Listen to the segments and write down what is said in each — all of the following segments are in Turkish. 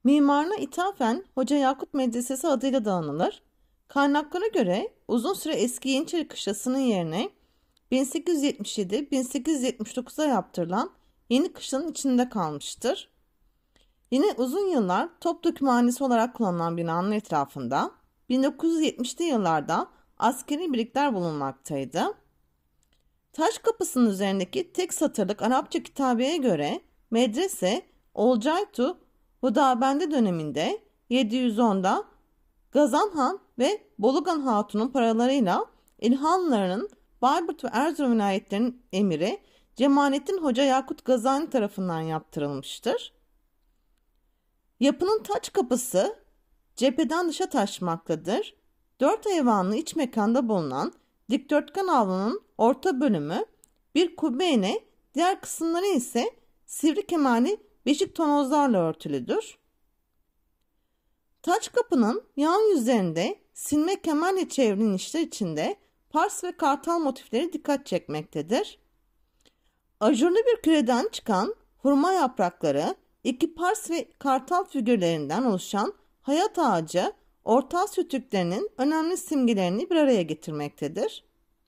Mimarına ithafen Hoca Yakut Medresesi adıyla da anılır. Kaynaklara göre uzun süre eski Yeniçeri Kışlası'nın yerine 1877-1879'da yaptırılan yeni kışlanın içinde kalmıştır. Yine uzun yıllar top dökümhanesi olarak kullanılan binanın etrafında 1970'li yıllarda askeri birlikler bulunmaktaydı. Taş kapısının üzerindeki tek satırlık Arapça kitabeye göre medrese Olcaytu Hudabendi döneminde 710'da Gazan Han ve Bolugan Hatun'un paralarıyla İlhanlıların Bayburt ve Erzurum vilayetlerinin emiri Cemalettin Hoca Yakut Gazani tarafından yaptırılmıştır. Yapının taç kapısı cepheden dışa taşmaktadır. 4 eyvanlı iç mekanda bulunan dikdörtgen avlunun orta bölümü bir kubbeyle, diğer kısımları ise sivri kemerli beşik tonozlarla örtülüdür. Taç kapının yan yüzlerinde silme kemerle çevrilmişler içinde pars ve kartal motifleri dikkat çekmektedir. Ajurlu bir küreden çıkan hurma yaprakları, iki pars ve kartal figürlerinden oluşan hayat ağacı, Orta Asya Türklerinin önemli simgelerini bir araya getirmektedir.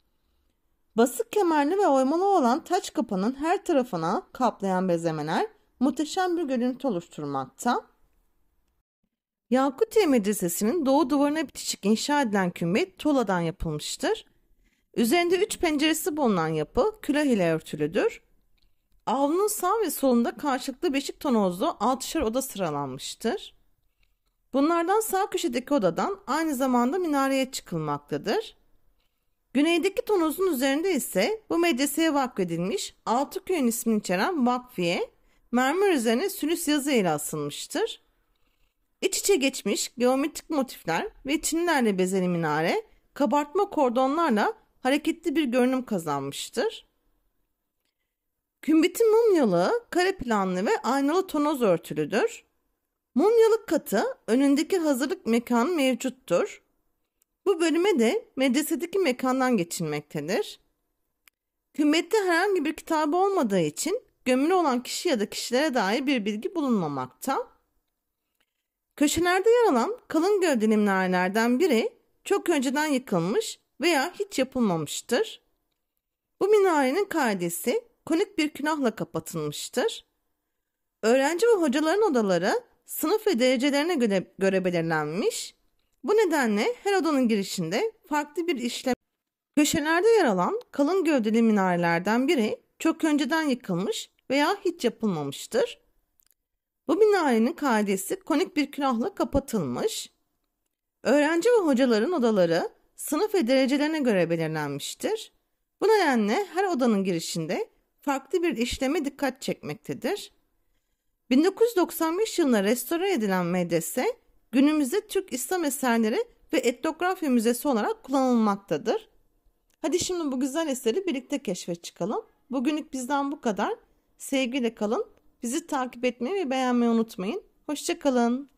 Basık kemerli ve oymalı olan taç kapının her tarafına kaplayan bezemeler muhteşem bir görüntü oluşturmakta. Yakutiye Medresesi'nin doğu duvarına bitişik inşa edilen kümbet tuğladan yapılmıştır. Üzerinde 3 penceresi bulunan yapı külah ile örtülüdür. Avlunun sağ ve solunda karşılıklı beşik tonozlu 6'şer oda sıralanmıştır. Bunlardan sağ köşedeki odadan aynı zamanda minareye çıkılmaktadır. Güneydeki tonozun üzerinde ise bu medreseye vakfedilmiş Altıköy'ün ismini içeren vakfiye, mermer üzerine sülüs yazı ile asılmıştır. İç içe geçmiş geometrik motifler ve çinilerle bezeli minare, kabartma kordonlarla hareketli bir görünüm kazanmıştır. Kümbetin mumyalığı kare planlı ve aynalı tonoz örtülüdür. Mumyalık katı önündeki hazırlık mekanı mevcuttur. Bu bölüme de medresedeki mekandan geçilmektedir. Kümbette herhangi bir kitabı olmadığı için gömülü olan kişi ya da kişilere dair bir bilgi bulunmamakta. Köşelerde yer alan kalın gövdeli minarelerden biri çok önceden yıkılmış veya hiç yapılmamıştır. Bu minarenin kaidesi konik bir külahla kapatılmıştır. Öğrenci ve hocaların odaları sınıf ve derecelerine göre belirlenmiş. Bu nedenle her odanın girişinde farklı bir işlem. Köşelerde yer alan kalın gövdeli minarelerden biri çok önceden yıkılmış veya hiç yapılmamıştır. Bu minarenin kaidesi konik bir külahla kapatılmış. Öğrenci ve hocaların odaları sınıf ve derecelerine göre belirlenmiştir. Bu nedenle her odanın girişinde farklı bir işleme dikkat çekmektedir. 1995 yılında restore edilen medrese günümüzde Türk İslam Eserleri ve Etnografya Müzesi olarak kullanılmaktadır. Hadi şimdi bu güzel eseri birlikte keşfe çıkalım. Bugünlük bizden bu kadar. Sevgiyle kalın. Bizi takip etmeyi ve beğenmeyi unutmayın. Hoşça kalın.